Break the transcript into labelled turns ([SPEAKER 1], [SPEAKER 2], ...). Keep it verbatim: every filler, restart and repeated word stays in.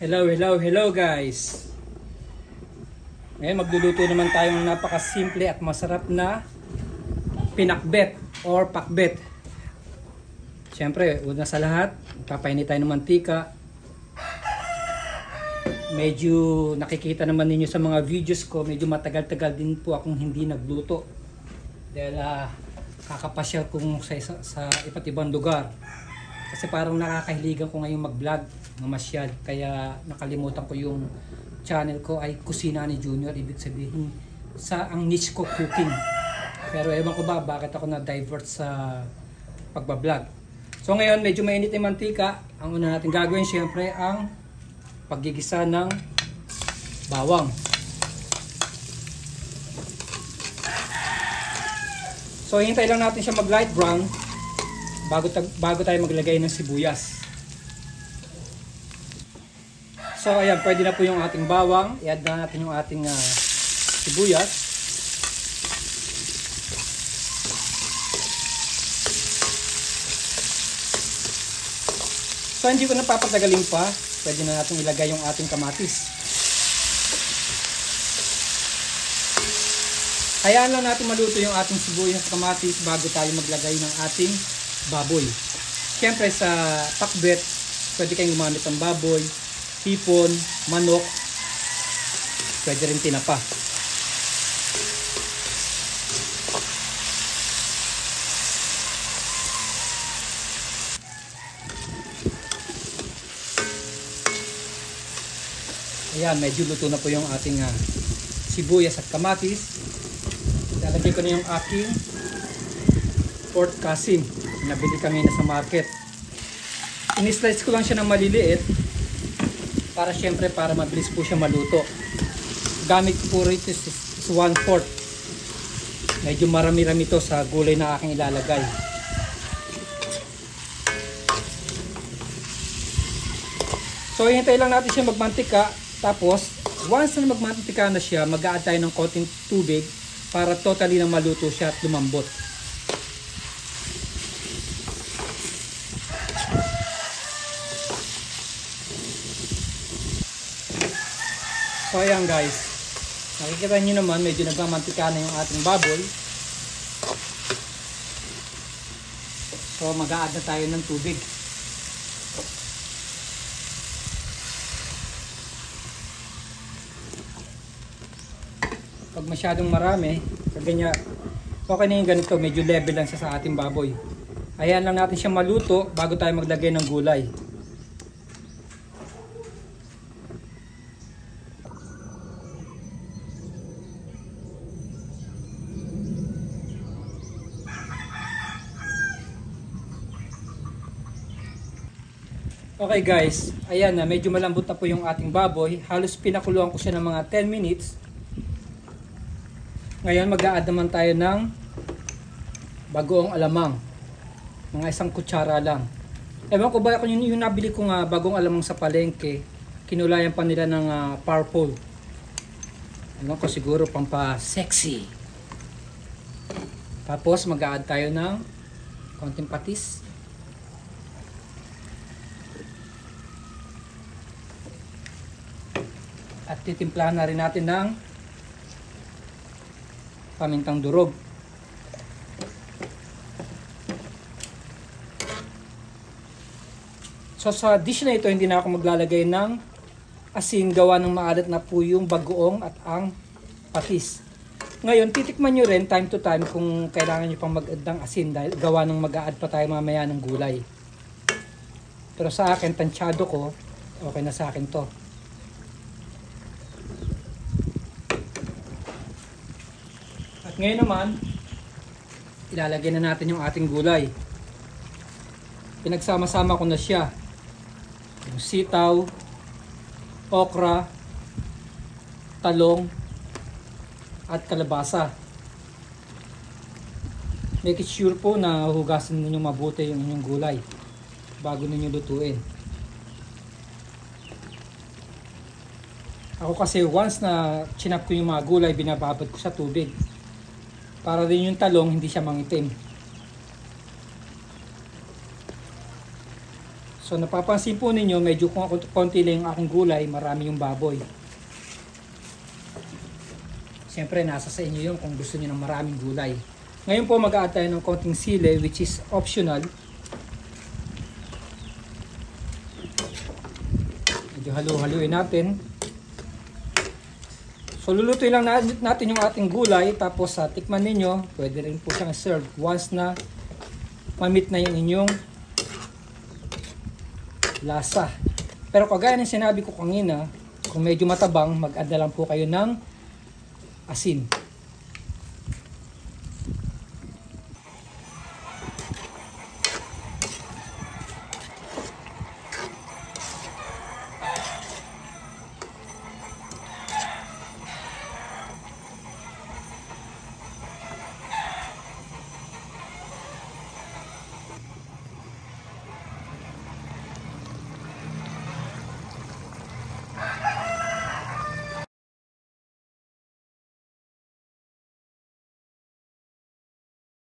[SPEAKER 1] Hello, hello, hello guys! Ngayon magluluto naman tayo ng napakasimple at masarap na pinakbet or pakbet. Siyempre, una sa lahat, papainit tayo ng mantika. Medyo nakikita naman ninyo sa mga videos ko, medyo matagal-tagal din po akong hindi nagluto. Dahil uh, kakapasyal kong sa, sa, sa iba't ibang lugar. Kasi parang nakakahiligan ko ngayong mag-vlog, mamasyal. Kaya nakalimutan ko yung channel ko ay Kusina ni Junior. Ibig sabihin, sa ang niche ko cooking. Pero ewan ko ba bakit ako na-divert sa pagbablog. So ngayon, medyo mainit yung mantika. Ang una natin gagawin, syempre, ang paggigisa ng bawang. So hintay lang natin siya mag light brown bago, bago tayo maglagay ng sibuyas. So ayan, pwede na po yung ating bawang. I-add na natin yung ating uh, sibuyas. So hindi ko na papatagalin pa. Pwede na natin ilagay yung ating kamatis. Hayaan lang natin maluto yung ating sibuyas at kamatis bago tayo maglagay ng ating baboy. Siyempre sa pakbet, pwede kayong gumamit ng baboy, hipon, manok, pwede rin tinapa. Ayan, medyo luto na po yung ating uh, sibuyas at kamatis. Lalagay ko na yung aking pork kasim. Nabili kami na sa market. In-slice ko lang siya ng maliliit para syempre para mabilis po siya maluto. Gamit ko po rito is one fourth. Medyo marami-rami to sa gulay na aking ilalagay. So hintay lang natin siya magmantika. Tapos once na magmantika na siya, mag-a-add tayo ng konting tubig para totally na maluto siya at lumambot. So ayan guys, nakikita nyo naman medyo nagmamantika na yung ating baboy. So mag-a-add na tayo ng tubig. Pag masyadong marami, kaganya, okay na yung ganito, medyo level lang siya sa ating baboy. Ayan lang natin siya maluto bago tayo maglagay ng gulay. Okay guys, ayan na, medyo malambot na po yung ating baboy. Halos pinakuluan ko siya ng mga ten minutes. Ngayon mag-a-add naman tayo ng bagoong alamang. Mga isang kutsara lang. Ewan ko ba kung yun yung nabili ko nga bagong alamang sa palengke. Kinulayan pa nila ng uh, purple. Ewan ko siguro pampa-sexy. Tapos mag-a-add tayo ng konting patis. At titimplahan na rin natin ng pamintang durog. So sa dish na ito, hindi na ako maglalagay ng asin, gawa ng maalat na po yung bagoong at ang patis. Ngayon, titikman nyo rin time to time kung kailangan nyo pang mag-add ng asin dahil gawa ng mag-a-add pa tayo mamaya ng gulay. Pero sa akin, tansyado ko, okay na sa akin to. Ngayon naman, ilalagay na natin yung ating gulay. Pinagsama-sama ko na siya. Yung sitaw, okra, talong, at kalabasa. Make it sure po na hugasan ninyo mabuti yung inyong gulay bago ninyo lutuin. Ako kasi once na chinap ko yung mga gulay, binababad ko sa tubig. Para rin yung talong hindi siya mangitim. So napapansin po ninyo, medyo konti lang yung aking gulay, marami yung baboy. Siyempre nasa sa inyo yun kung gusto niyo ng maraming gulay. Ngayon po mag-a-add tayo ng konting sili, which is optional. Medyo halu-haluin natin. So lulutuin lang natin yung ating gulay, tapos sa uh, tikman ninyo, pwede rin po siyang serve once na mamit na yung inyong lasa. Pero kagaya ng sinabi ko kanina, kung medyo matabang, mag-add na lang po kayo ng asin.